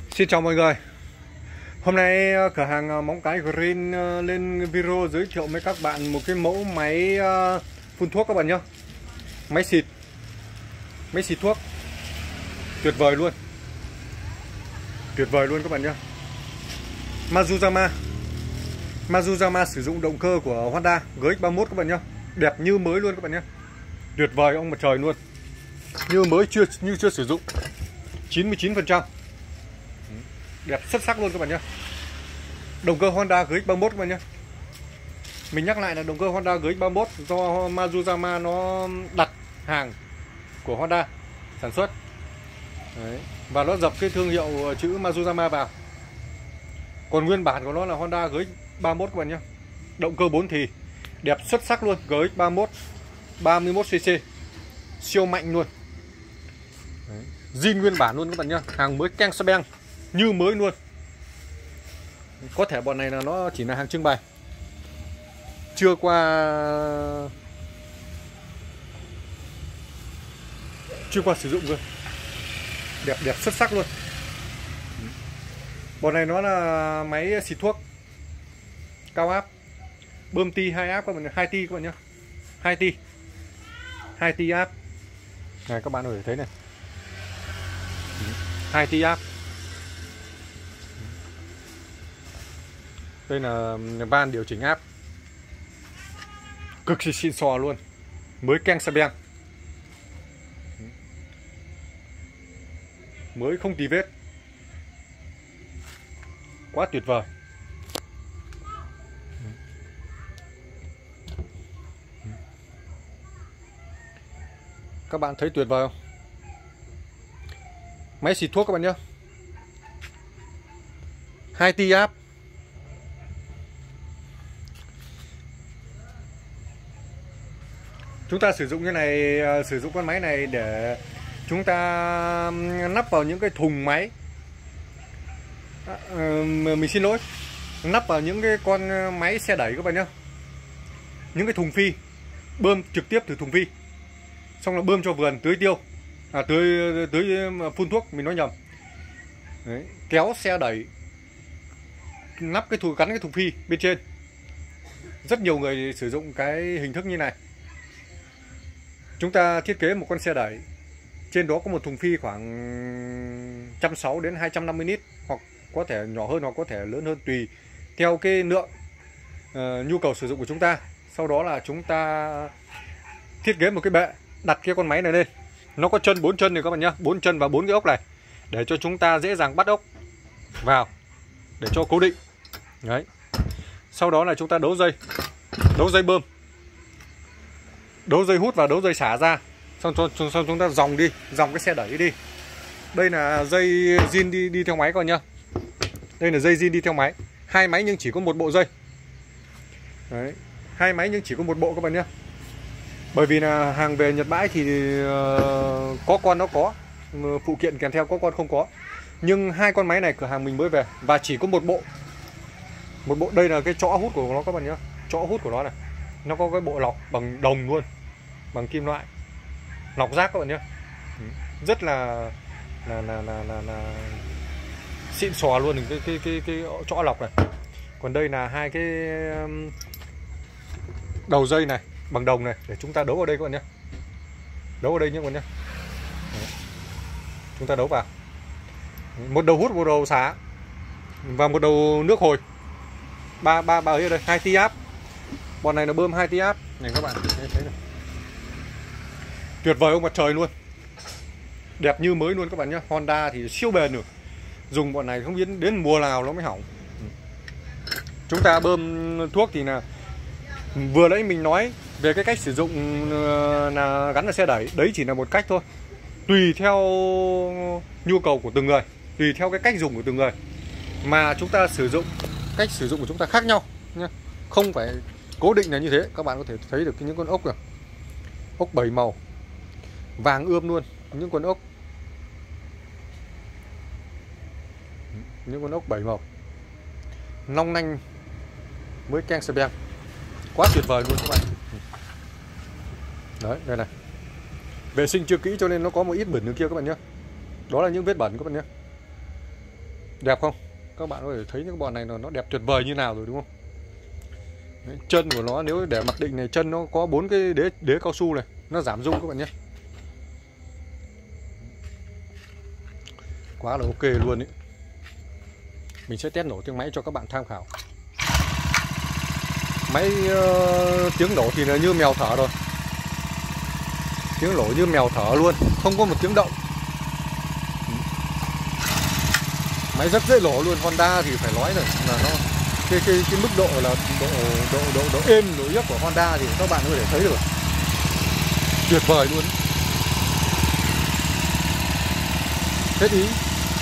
Xin chào mọi người. Hôm nay cửa hàng móng cái Green lên video giới thiệu với các bạn một cái mẫu máy phun thuốc các bạn nhé. Máy xịt thuốc tuyệt vời luôn. Tuyệt vời luôn các bạn nhé. Mazuzama sử dụng động cơ của Honda GX31 các bạn nhé. Đẹp như mới luôn các bạn nhé. Tuyệt vời ông mặt trời luôn. Như mới chưa sử dụng. 99%. Đẹp xuất sắc luôn các bạn nhé. Động cơ Honda GX31 các bạn nhé. Mình nhắc lại là động cơ Honda GX31 do Mazuzama nó đặt hàng của Honda sản xuất. Đấy. Và nó dập cái thương hiệu chữ Mazuzama vào. Còn nguyên bản của nó là Honda GX31 các bạn nhé. Động cơ 4 thì đẹp xuất sắc luôn. GX31 31cc siêu mạnh luôn. Đấy. Zin nguyên bản luôn các bạn nhé. Hàng mới keng xe beng như mới luôn. Có thể bọn này là nó chỉ là hàng trưng bày, chưa qua sử dụng cơ. Đẹp xuất sắc luôn. Bọn này nó là máy xịt thuốc cao áp, bơm ti 2 áp các bạn, 2 ti các bạn nhé. 2 ti áp này, các bạn có thể thấy này, 2 ti áp. Đây là van điều chỉnh áp, cực kỳ xịn sò luôn, mới keng xe beng, mới không tì vết, quá tuyệt vời. Các bạn thấy tuyệt vời không? Máy xịt thuốc các bạn nhé, 2 ti áp. Chúng ta sử dụng cái này, sử dụng con máy này để chúng ta nắp vào những cái thùng máy. Mình xin lỗi, nắp vào những cái con máy xe đẩy các bạn nhé. Những cái thùng phi, bơm trực tiếp từ thùng phi, xong là bơm cho vườn tưới tiêu, tưới phun thuốc, mình nói nhầm. Đấy, kéo xe đẩy, nắp cái gắn cái thùng phi bên trên. Rất nhiều người sử dụng cái hình thức như này. Chúng ta thiết kế một con xe đẩy, trên đó có một thùng phi khoảng 160 đến 250 lít, hoặc có thể nhỏ hơn hoặc có thể lớn hơn, tùy theo cái lượng nhu cầu sử dụng của chúng ta. Sau đó là chúng ta thiết kế một cái bệ, đặt cái con máy này lên. Nó có 4 chân này các bạn nhé, 4 chân và 4 cái ốc này, để cho chúng ta dễ dàng bắt ốc vào để cho cố định. Đấy. Sau đó là chúng ta đấu dây bơm, đấu dây hút và đấu dây xả ra, xong chúng ta dòng cái xe đẩy đi. Đây là dây zin đi theo máy các bạn nhá. Đây là dây zin đi theo máy, 2 máy nhưng chỉ có một bộ dây. Đấy, 2 máy nhưng chỉ có một bộ các bạn nhé. Bởi vì là hàng về Nhật bãi thì có con nó có, phụ kiện kèm theo có con không có. Nhưng 2 con máy này cửa hàng mình mới về và chỉ có một bộ. Đây là cái chõ hút của nó các bạn nhé. Chõ hút của nó này, nó có cái bộ lọc bằng đồng luôn, bằng kim loại, lọc rác các bạn nhé. Rất là xịn sò luôn cái chõ lọc này. Còn đây là 2 cái đầu dây này bằng đồng này, để chúng ta đấu vào đây các bạn nhé. Đấu vào đây nhé các bạn nhé. Chúng ta đấu vào. Một đầu hút, một đầu xả và một đầu nước hồi. Ba ấy ở đây, 2 ti áp. Bọn này là bơm 2 ti áp này các bạn thấy này. Tuyệt vời ông mặt trời luôn. Đẹp như mới luôn các bạn nhé. Honda thì siêu bền rồi. Dùng bọn này không biết đến mùa nào nó mới hỏng. Chúng ta bơm thuốc thì là vừa nãy mình nói về cái cách sử dụng là gắn vào xe đẩy. Đấy chỉ là một cách thôi. Tùy theo nhu cầu của từng người, tùy theo cái cách dùng của từng người mà chúng ta sử dụng, cách sử dụng của chúng ta khác nhau nhé. Không phải cố định là như thế. Các bạn có thể thấy được những con ốc rồi, ốc 7 màu vàng ươm luôn, những con ốc 7 màu long lanh, mới keng xe beng, quá tuyệt vời luôn các bạn. Đấy, đây này, vệ sinh chưa kỹ cho nên nó có một ít bẩn đường kia các bạn nhé. Đó là những vết bẩn các bạn nhé. Đẹp không? Các bạn có thể thấy những bọn này nó đẹp tuyệt vời như nào rồi đúng không? Đấy, chân của nó nếu để mặc định này, chân nó có 4 cái đế cao su này, nó giảm rung các bạn nhé. Quá là ok luôn ấy. Mình sẽ test nổ tiếng máy cho các bạn tham khảo. Máy tiếng nổ thì là như mèo thở rồi. Tiếng nổ như mèo thở luôn, không có một tiếng động. Máy rất dễ nổ luôn. Honda thì phải nói rồi là nó cái mức độ là độ êm, độ yếc của Honda thì các bạn có thể thấy được, tuyệt vời luôn. Hết ý.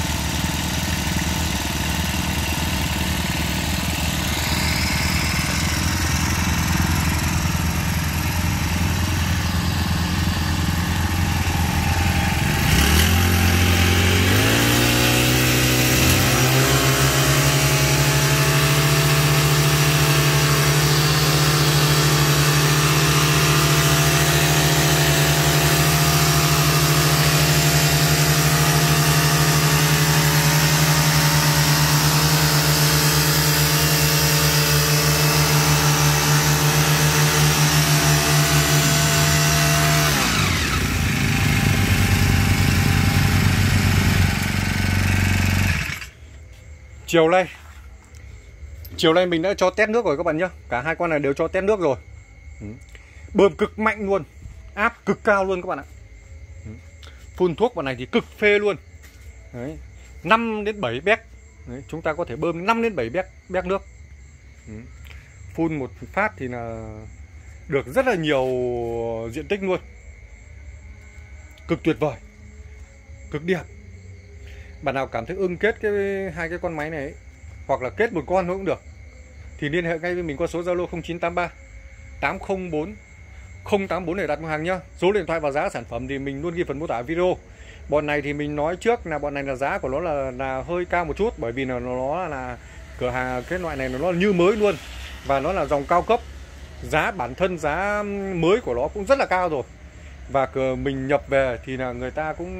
Chiều nay mình đã cho test nước rồi các bạn nhé. Cả hai con này đều cho test nước rồi. Bơm cực mạnh luôn, áp cực cao luôn các bạn ạ. Phun thuốc vào này thì cực phê luôn. Đấy, 5 đến 7 béc. Đấy, chúng ta có thể bơm 5 đến 7 béc nước. Phun một phát thì là được rất là nhiều diện tích luôn. Cực tuyệt vời, cực đẹp. Bạn nào cảm thấy ưng kết hai cái con máy này ấy, hoặc là kết một con nữa cũng được, thì liên hệ ngay với mình qua số Zalo 0983 804 084 để đặt mua hàng nhá. Số điện thoại và giá sản phẩm thì mình luôn ghi phần mô tả video. Bọn này thì mình nói trước là bọn này là giá của nó là hơi cao một chút, bởi vì là nó là cửa hàng, cái loại này nó như mới luôn, và nó là dòng cao cấp. Giá bản thân giá mới của nó cũng rất là cao rồi, và mình nhập về thì là người ta cũng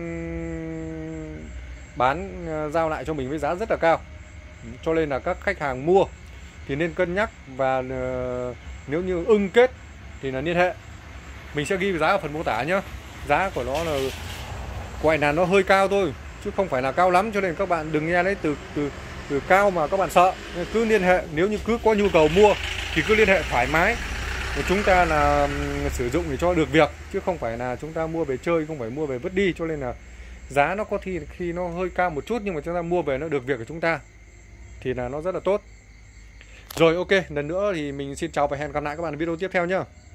bán giao lại cho mình với giá rất là cao. Cho nên là các khách hàng mua thì nên cân nhắc, và nếu như ưng kết thì là liên hệ. Mình sẽ ghi giá ở phần mô tả nhé. Giá của nó là gọi là nó hơi cao thôi, chứ không phải là cao lắm, cho nên các bạn đừng nghe đấy từ cao mà các bạn sợ. Cứ liên hệ, nếu như cứ có nhu cầu mua thì cứ liên hệ thoải mái. Chúng ta là sử dụng để cho được việc, chứ không phải là chúng ta mua về chơi, không phải mua về vứt đi. Cho nên là giá nó có khi nó hơi cao một chút, nhưng mà chúng ta mua về nó được việc của chúng ta thì là nó rất là tốt. Rồi ok, lần nữa thì mình xin chào và hẹn gặp lại các bạn ở video tiếp theo nhé.